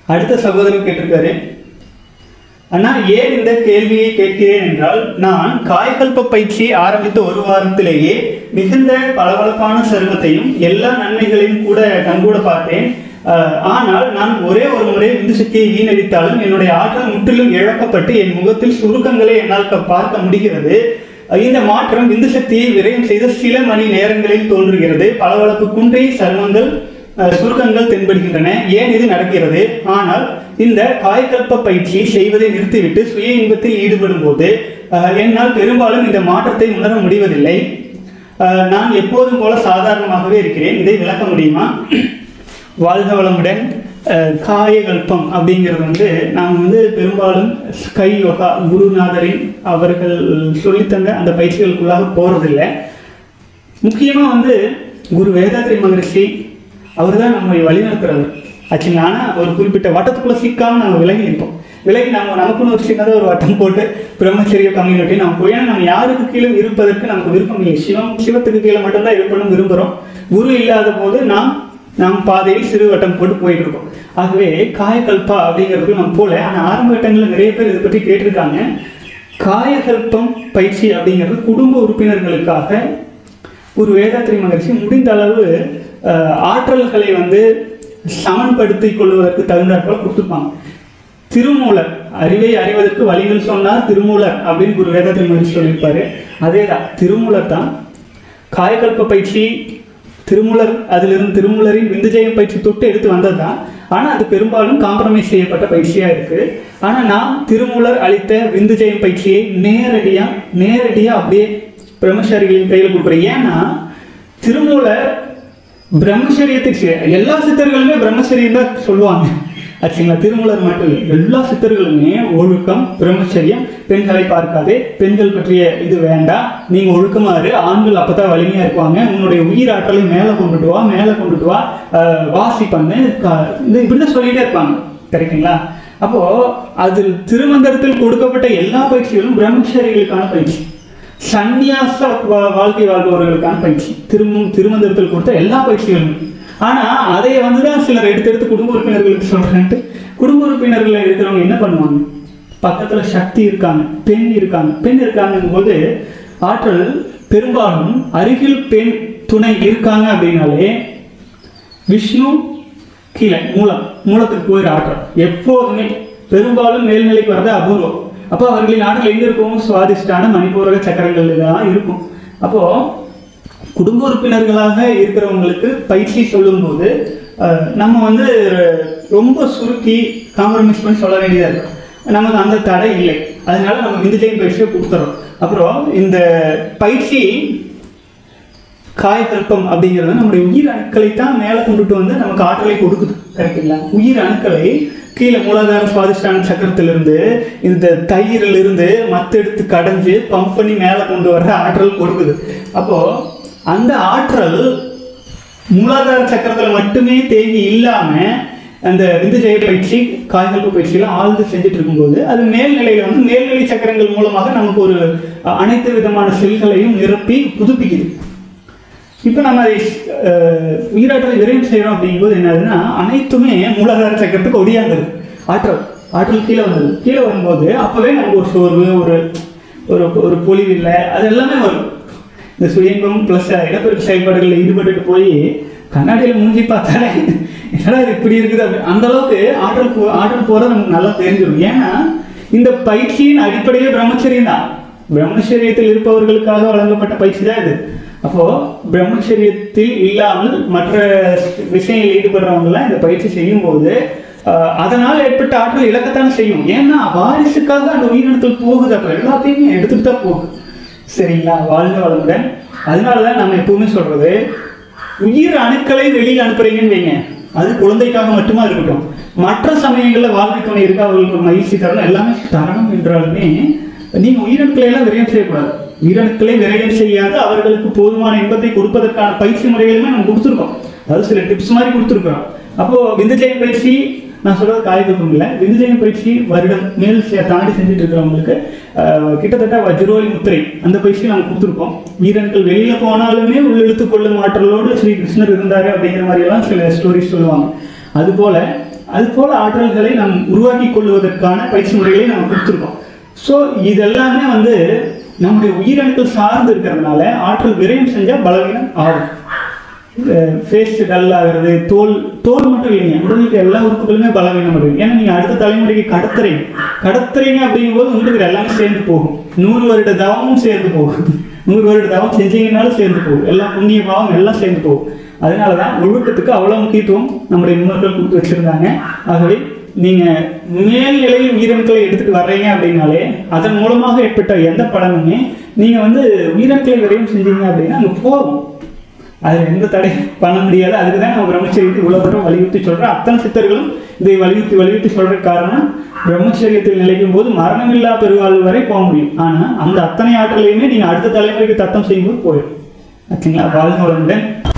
அடுத்த சகோதரர் கேட்டிருக்காரு, அண்ணா ஏன் இந்த கேள்வியை கேட்கிறேன் என்றால், நான் காயகல்ப பயிற்சி ஆரம்பித்த ஒரு வாரத்திலேயே மிகுந்த பளபளப்பான சருமத்தையும் எல்லா நன்மைகளையும் கூட கண்கூட பார்த்தேன். ஆனால் நான் ஒரே ஒரு முறை விந்து சக்தியை வீணடித்தாலும் என்னுடைய ஆற்றல் முற்றிலும் இழக்கப்பட்டு என் முகத்தில் சுருக்கங்களை என்னால் பார்க்க முடிகிறது. இந்த மாற்றம் விந்து சக்தியை விரயம் செய்த சில மணி நேரங்களில் தோன்றுகிறது. பளபளப்பு குன்றி சருமங்கள் சுருக்கங்கள் தென்படுகின்றன. ஏன் இது நடக்கிறது? ஆனால் இந்த காயகல்ப பயிற்சி செய்வதை நிறுத்திவிட்டு சுய இன்பத்தில் ஈடுபடும் போது என்னால் பெரும்பாலும் இந்த மாற்றத்தை உணர முடிவதில்லை. நான் எப்போதும் போல சாதாரணமாகவே இருக்கிறேன். இதை விளக்க முடியுமா? வாழ்க வளமுடன். காயகல்பம் அப்படிங்கிறது நாம் பெரும்பாலும் ஸ்கை யோகா குருநாதரின் அவர்கள் சொல்லித்தந்த அந்த பயிற்சிகளுக்குள்ளாக போகிறதில்லை. முக்கியமாக குரு வேதாத்ரி மகரிஷி அவர் தான் நம்மை வழிநடத்துறவர் ஆச்சுங்களா. ஆனால் ஒரு குறிப்பிட்ட வட்டத்துக்குள்ளே சிக்காமல் நம்ம விலகி இருப்போம். விலகி நமக்குன்னு ஒரு சின்னதாக ஒரு வட்டம் போட்டு பிரம்மச்சரிய கம்யூனிட்டி நம்ம போய், ஏன்னா நம்ம யாருக்கு கீழே இருப்பதற்கு நமக்கு விருப்பம் இல்லை. சிவத்துக்கு கீழே மட்டும்தான் இருக்கணும்னு விரும்புகிறோம். குரு இல்லாத போது நாம் பாதையில் சிறு வட்டம் போட்டு போயிட்டு இருக்கோம். ஆகவே காயகல்பா அப்படிங்கிறது நம்ம போல. ஆனால் ஆரம்ப கட்டங்களில் நிறைய பேர் இதை பற்றி கேட்டிருக்காங்க. காயகல்பம் பயிற்சி அப்படிங்கிறது குடும்ப உறுப்பினர்களுக்காக ஒரு வேதாத்ரி மகரிஷி முடிந்த அளவு ஆற்றல்களை சமன்படுத்திக் கொள்வதற்கு தகுந்தாற்போல் கொடுத்துருப்பாங்க. திருமூலர் அறிவை அறிவதற்கு வழிகள் சொன்னார் திருமூலர் அப்படின்னு ஒரு வேதாத்ரி மகரிஷி சொல்லியிருப்பாரு. அதே தான் திருமூலர் தான் காயகல்ப பயிற்சி. திருமூலர் அதிலிருந்து திருமூலரின் விந்துஜயம் பயிற்சி தொட்டு எடுத்து வந்தது தான். ஆனால் அது பெரும்பாலும் காம்ப்ரமைஸ் செய்யப்பட்ட பயிற்சியாக இருக்குது. ஆனால் நான் திருமூலர் அளித்த விந்துஜயம் பயிற்சியை நேரடியாக அப்படியே பிரம்மச்சாரிகளின் கையில் கொடுக்குறேன். ஏன்னா திருமூலர் பிரம்மச்சரியத்துக்கு எல்லா சித்தர்களுமே பிரம்மச்சரியம் தான் சொல்லுவாங்க ஆச்சுங்களா. திருமூலர் மட்டும் இல்லை, எல்லா சித்தர்களுமே ஒழுக்கம் பிரம்மச்சரியம், பெண்களை பார்க்காதே, பெண்கள் பற்றிய இது வேண்டாம், நீங்கள் ஒழுக்கமாறு, ஆண்கள் அப்போ தான் வலிமையாக இருப்பாங்க, உன்னுடைய உயிர் ஆற்றலை மேலே கொண்டுட்டு வா வாசி பண்ணு, இப்படி தான் சொல்லிகிட்டே இருப்பாங்க. கரெக்டுங்களா? அப்போது அதில் திருமந்திரத்தில் கொடுக்கப்பட்ட எல்லா பயிற்சிகளும் பிரம்மச்சாரிகளுக்கான பயிற்சி, சந்நியாச வாழ்க்கை வாழ்பவர்களுக்கான பயிற்சி, திருமந்திரத்தில் கொடுத்த எல்லா பயிற்சிகளும். ஆனால் அதை தான் சிலர் எடுத்து குடும்ப உறுப்பினர்களுக்கு சொல்கிறேன்ட்டு குடும்ப உறுப்பினர்கள் இருக்கிறவங்க என்ன பண்ணுவாங்க? பக்கத்தில் சக்தி இருக்காங்க, பெண் இருக்காங்கும் போது ஆற்றல் பெரும்பாலும் அருகில் பெண் துணை இருக்காங்க அப்படின்னாலே விஷ்ணு கீழே மூலத்துக்கு போயிட ஆற்றல் எப்போதுமே பெரும்பாலும் மேல்நிலைக்கு வரது அபூர்வம். அப்போ அவர்களின் ஆற்றல் எங்கே இருக்கும்? சுவாதிஷ்டான மணிப்பூரக சக்கரங்கள் இதெல்லாம் இருக்கும். அப்போது குடும்ப உறுப்பினர்களாக இருக்கிறவங்களுக்கு பயிற்சி சொல்லும்போது நம்ம ரொம்ப சுருக்கி காம்ப்ரமைஸ் பண்ணி சொல்ல வேண்டியதாக இருக்கும். நமக்கு அந்த தடை இல்லை, அதனால நம்ம விந்துஜயம் பயிற்சியை கொடுத்துறோம். அப்புறம் இந்த பயிற்சி காயகல்பம் அப்படிங்கிறது நம்முடைய உயிர் அணுக்களை தான் மேலே கொண்டுட்டு நமக்கு ஆற்றலை கொடுக்குது. கரெக்டுங்களா? உயிர் அணுக்களை கீழே மூலாதார சுவாதிஷ்டான சக்கரத்திலிருந்து இந்த தயிரிலிருந்து மத்தெடுத்து கடைஞ்சு பம்ப் பண்ணி மேலே கொண்டு வர்ற ஆற்றல் கொடுக்குது. அப்போது அந்த ஆற்றல் மூலாதார சக்கரத்தில் மட்டுமே தேங்கி இல்லாமல் அந்த விந்துஜய பயிற்சி காயகல்ப பயிற்சியெல்லாம் ஆழ்ந்து செஞ்சுட்டு இருக்கும்போது அது மேல்நிலையில் மேல்நிலை சக்கரங்கள் மூலமாக நமக்கு ஒரு அனைத்து விதமான செல்களையும் நிரப்பி புதுப்பிக்குது. இப்போ நம்ம அதை உயிராற்றலை விரைவு செய்கிறோம் அப்படிங்கும்போது என்னதுன்னா அனைத்துமே மூலாதார சக்கரத்துக்கு ஒடியாங்குது. ஆற்றல் கீழே வரும்போது அப்போவே நமக்கு ஒரு சோர்வு, ஒரு ஒரு பொலிவு இல்லை, அது எல்லாமே வரும். இந்த சுயம்பம் ப்ளஸ் இடப்பெருக்கு செயல்பாடுகளில் ஈடுபட்டுட்டு போய் கண்ணாடியில் மூஞ்சி பார்த்தாலே என்னடா இது இப்படி இருக்குது அப்படி அந்த அளவுக்கு ஆற்றல் போகிறத நமக்கு நல்லா தெரிஞ்சிடும். ஏன்னா இந்த பயிற்சியின் அடிப்படையே பிரம்மச்சரியம் தான். பிரம்மச்சரியத்தில் இருப்பவர்களுக்காக வழங்கப்பட்ட பயிற்சி தான் இது. அப்போது பிரம்மச்சரியத்தில் இல்லாமல் மற்ற விஷயங்களில் ஈடுபடுறவங்களாம் இந்த பயிற்சி செய்யும்போது அதனால் ஏற்பட்ட ஆற்றல் இழக்கத்தான் செய்யும். ஏன்னா வாரிசுக்காக அந்த உயிரினத்தில் போகுது. அப்போ எல்லாத்தையுமே எடுத்துகிட்டு தான் போகுது. சரிங்களா? வாழ்க வளமுடன். அதனால தான் நம்ம எப்பவுமே சொல்கிறது, உயிர் அணுக்களை வெளியில் அனுப்புறீங்கன்னு வைங்க, அது குழந்தைக்காக மட்டுமா இருக்கட்டும். மற்ற சமயங்களில் வாழ்க்கை துணை இருக்கு, அவர்களுக்கு ஒரு மகிழ்ச்சி தரணும், எல்லாமே தரணும் என்றாலுமே நீங்கள் உயிரணுக்களை எல்லாம் விரயம் செய்யக்கூடாது. உயிரணுக்களை விரயம் செய்யாது அவர்களுக்கு போதுமான இன்பத்தை கொடுப்பதற்கான பயிற்சி முறைகளுமே நம்ம கொடுத்துருக்கோம். அதாவது சில டிப்ஸ் மாதிரி கொடுத்துருக்குறோம். அப்போது விந்துஜயம் பயிற்சி நான் சொல்கிறது காயகல்பம் இல்லை, விந்துஜயம் பயிற்சி வருடம் மேல் தாண்டி செஞ்சுட்டு இருக்கிறவங்களுக்கு கிட்டத்தட்ட வஜ்ரோலி முத்திரை அந்த பயிற்சி நாங்கள் கொடுத்துருக்கோம். வீரர்கள் வெளியில் போனாலுமே உள்ளெழுத்து கொள்ளும் ஆற்றலோடு ஸ்ரீ கிருஷ்ணர் இருந்தார் அப்படிங்கிற மாதிரியெல்லாம் சில ஸ்டோரிஸ் சொல்லுவாங்க. அதுபோல் அது போல ஆற்றல்களை நாம் உருவாக்கி கொள்வதற்கான பயிற்சி முறைகளை நம்ம கொடுத்துருக்கோம். ஸோ இதெல்லாமே வந்து நம்முடைய உயிரணுக்கள் சார்ந்து இருக்கிறதுனால ஆற்றல் விரயம் செஞ்சால் பலவீனம் ஆகும். ஃபேஸ் டல் ஆகிறது, தோல் மட்டும் இல்லைங்க, உடலுக்கு எல்லா உறுப்புகளுமே பலவீனம் ஆகுது. ஏன்னா நீங்கள் அடுத்த தலைமுறைக்கு கடத்துறீங்க அப்படிங்கும்போது உங்களுக்கு எல்லாமே சேர்ந்து போகும். 100 வருட தவமும் சேர்ந்து போகும். 100 வருட தவம் செஞ்சீங்கன்னாலும் சேர்ந்து போகும். எல்லாம் புண்ணிய பாவம் எல்லாம் சேர்ந்து போகும். அதனால தான் ஒழுக்கத்துக்கு அவ்வளோ முக்கியத்துவம் நம்முடைய முன்னோர்கள் கொடுத்து வச்சுருந்தாங்க. ஆகவே நீங்கள் மேல்நிலையில் உயிரணுக்களை எடுத்துகிட்டு வர்றீங்க அப்படின்னாலே அதன் மூலமாக ஏற்பட்ட எந்த பலனுமே நீங்கள் வந்து உயிரணுக்களை விரையும் செஞ்சீங்க அப்படின்னா அங்கே போகும். அதில் எந்த தடை பண்ண முடியாது. அதுக்கு தான் நம்ம பிரம்மச்சரியத்தை இவ்வளோ தூரம் வலியுறுத்தி சொல்கிறோம். அத்தனை சித்தர்களும் இதை வலியுறுத்தி சொல்கிற காரணம், பிரம்மச்சரியத்தில் நிலைக்கும் போது மரணமில்லா பெருவாழ்வு வரை போக முடியும். ஆனால் அந்த அத்தனை ஆற்றலையுமே நீங்கள் அடுத்த தலைமுறைக்கு தத்தம் செய்யும்போது போயிடும். ஓகேங்களா? வாழ்க வளமுடன்.